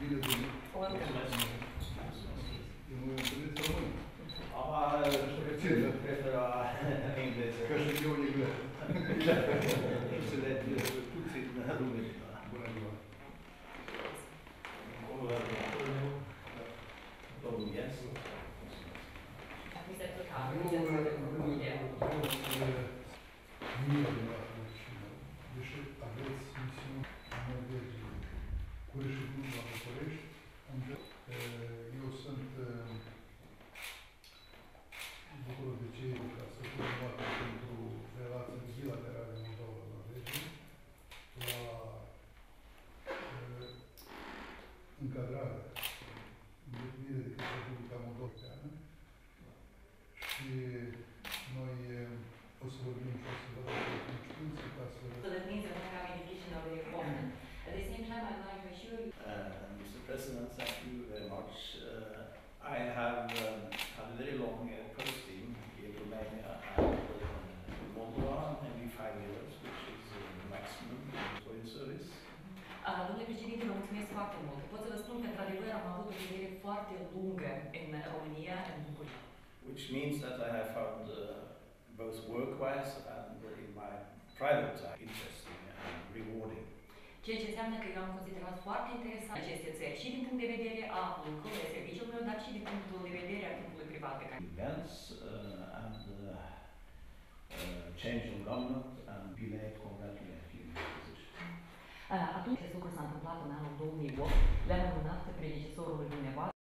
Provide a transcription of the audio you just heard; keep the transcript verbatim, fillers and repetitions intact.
bine venit. Mulțumesc. Eu mă întâlnesc român. Am prefera engleză. Că și eu engleză. Înțeleg puțin România. Bună ziua. Domnul Jens. Mi se tocca, Eu mi se vreau tocca. să mie de la și deși aveți misiuni în Norvegia, Cureș și Cluj la București, eu sunt bucur de ce ca să fiu luat pentru relații bilaterale Moldova-Norvegia la încadrarea îndeplinire de către Republica Moldoveană și noi o să vorbim și o să vă dăm cunoștințe ca să... So that means that I have indication of the appointment. At the same time, I'd like to assure you... Uh, Mister President, thank you very much. Uh, I have um, had a very long uh, posting in Romania and uh, Moldova, maybe five years, which is uh, the maximum for in service. Uh, Domnule președinte, vă mulțumesc foarte mult. Pot să vă spun că, într-adevăr, am avut o ședere foarte lungă în România, în București. Which means that I have found uh, both work-wise and uh, in my private time interesting and rewarding. Ceea ce înseamnă că eu am considerat foarte interesant aceste țări și din punct de vedere a lucrurilor, serviciilor, dar și din punctul de vedere a timpului privat pe care... Events uh, and uh, uh, change of government and belated congratulatory position. Uh, atunci acest lucru s-a întâmplat în anul două mii opt, le-am înmânat predecesorului dumneavoastră.